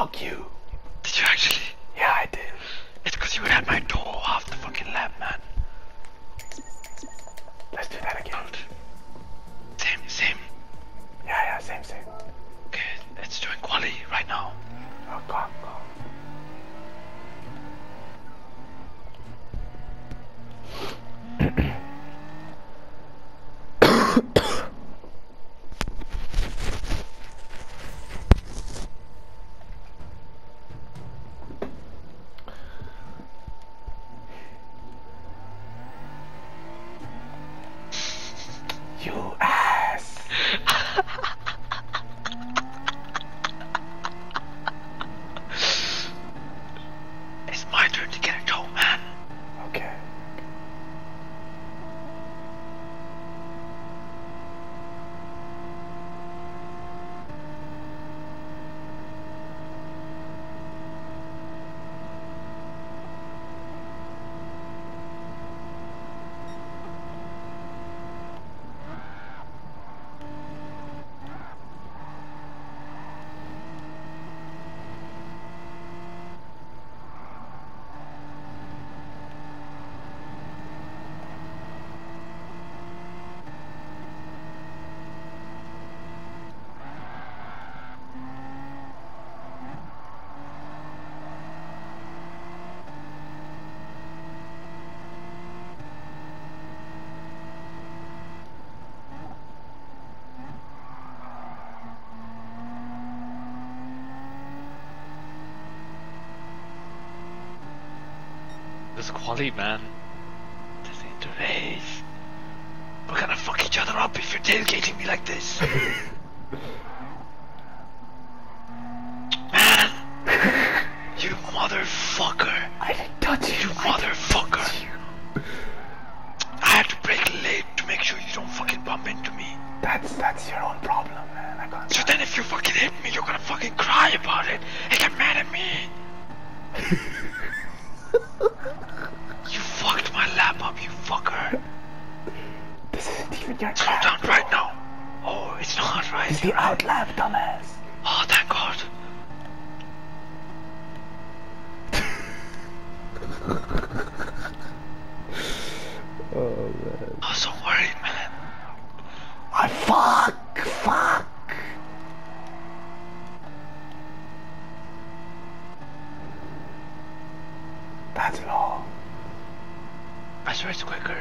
fuck you. Did you actually? Yeah, I did. It's because you were at my door half the fucking lab, man. Let's do that again. Same. Yeah, same. Okay, it's doing quali right now. Oh, go. You ass. It's my turn to get a toe, man. Okay. This quali, man. This ain't a race. We're gonna fuck each other up if you're tailgating me like this. Man! You motherfucker! I didn't touch you. You motherfucker! I had to brake late to make sure you don't fucking bump into me. That's your own problem, man. I can't. So then if you fucking hit me, you're gonna fucking cry about it and get mad at me. You fucked my lap up, you fucker. This isn't even your Slow lab, down bro. right now. Oh, it's not right. It's the out lab, dumbass. Oh, thank God. Oh man. I was so worried, man. Fuck. That's long. I swear it's quicker.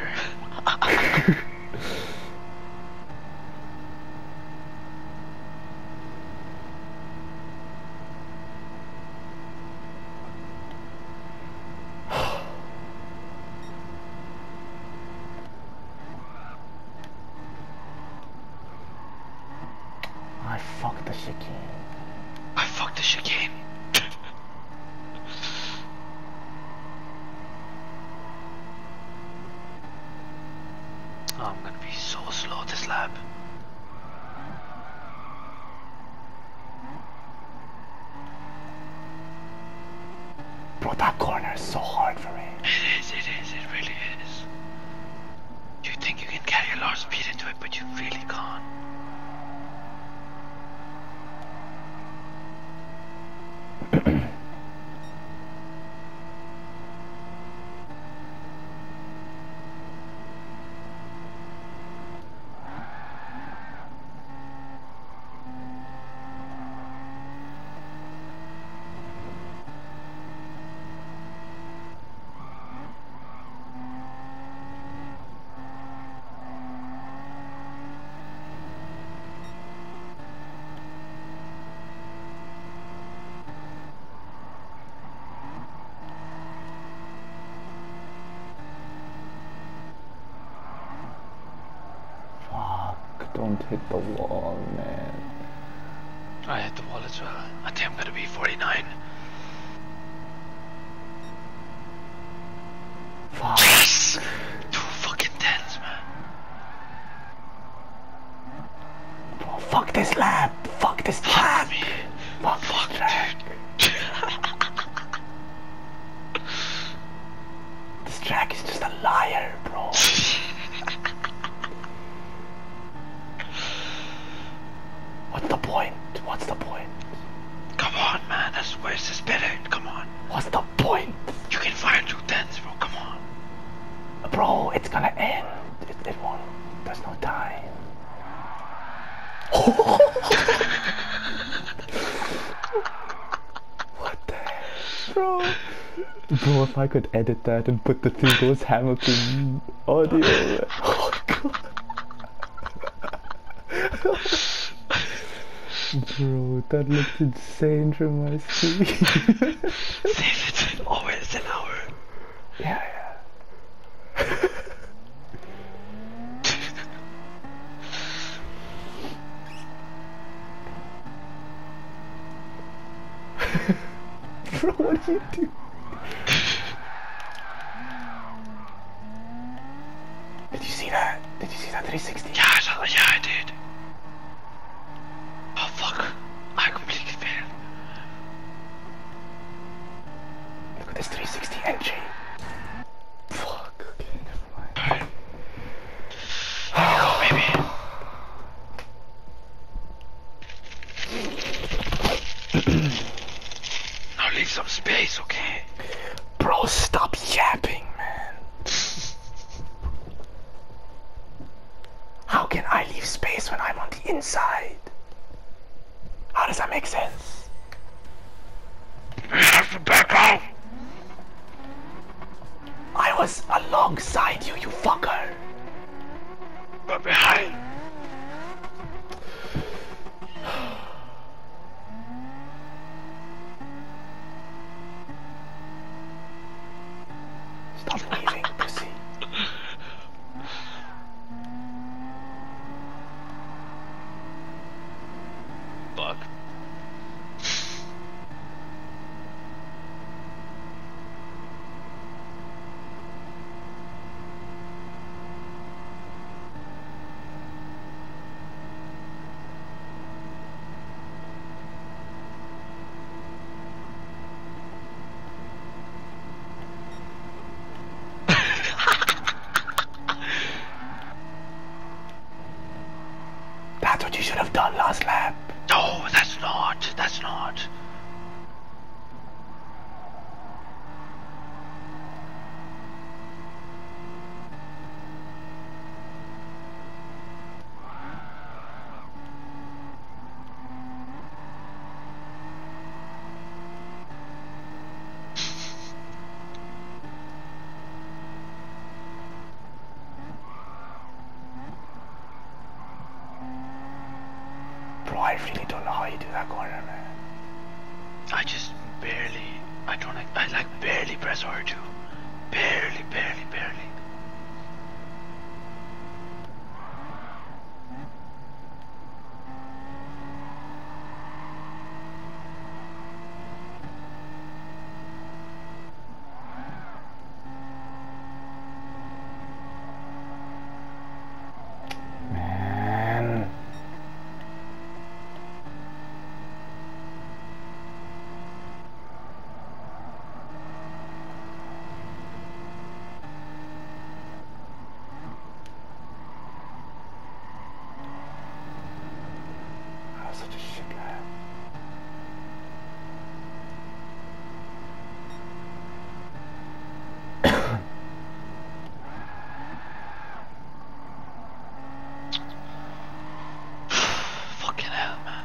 I fucked the chicane. I fucked the chicane. Oh, I'm gonna be so slow this lap. Bro, that corner is so hard for me. It really is. You think you can carry a lot of speed into it, but you really can't. Don't hit the wall, man. I hit the wall as well. I think I'm gonna be 49. Fuck. Yes! 2 fucking 10s, man. Bro, fuck this lab. Fuck this track. Fuck me. Fuck Fuck, this track. dude. This track is just a liar, bro. What's the point? Come on, man. That's where's the spitter? Come on. What's the point? You can fire 210s, bro. Come on. Bro, it's gonna end. It won't. There's no time. What the heck, bro? Bro, if I could edit that and put the 3 goals Hamilton audio. Oh god. Bro, that looked insane from my screen. Save it. Oh, it's an hour. Yeah. Bro, what do you do? Did you see that? Did you see that 360? Yeah, I did. Oh fuck. I completely failed. Look at this 360 entry. Fuck, okay, never mind. Alright. There you go, baby. Now leave some space, okay? Bro, stop yapping, man. How can I leave space when I'm on the inside? How does that make sense? You have to back off! I was alongside you, you fucker. But behind. Stop leaving, pussy. Fuck. That's what you should have done last lap. No, that's not. That's not. Bro, I really don't know how you do that corner, man. I just barely. I don't like. I like barely press R2. Barely. Man. That was such a shit lap. Fucking hell, man.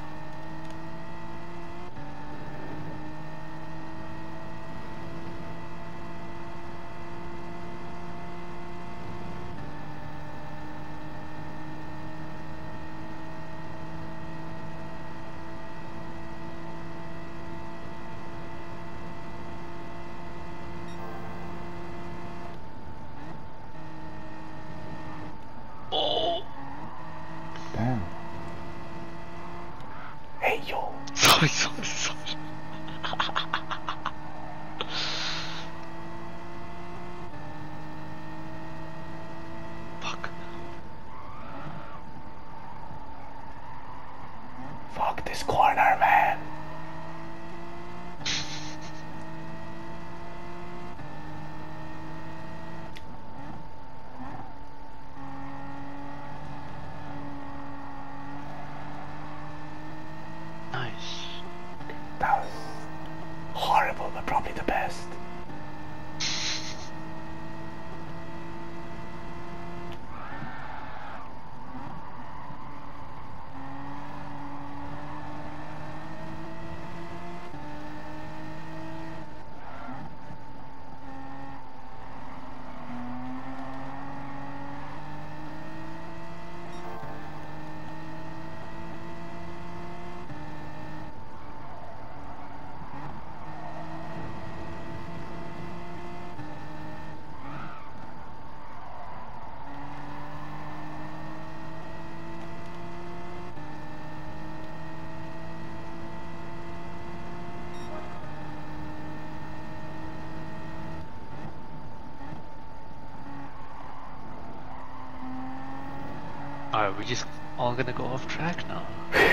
Oh. Damn. Hey, yo. Sorry. Fuck. Fuck this corner, man. Nice. That was Are we just all gonna go off track now?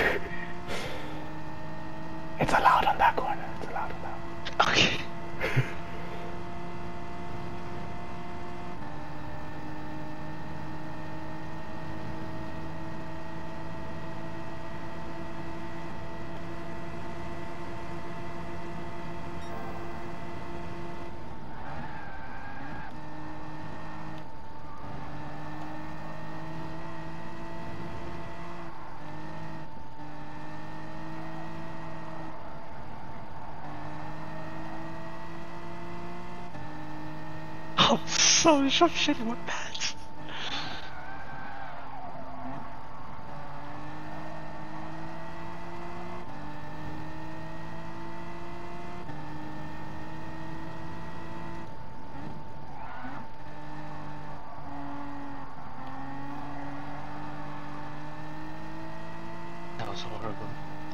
It's allowed on that corner. It's allowed on that. Okay. Oh, sorry, I'm shitting my pants. That was horrible.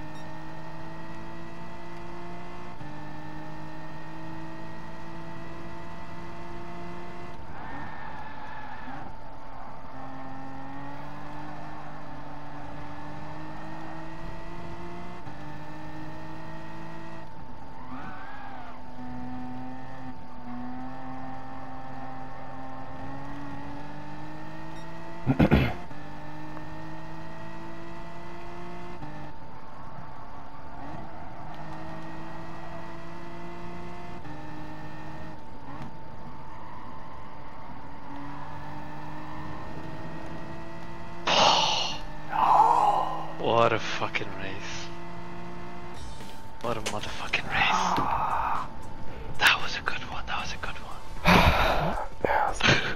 What a fucking race. What a motherfucking race. That was a good one, that was a good one. Yes.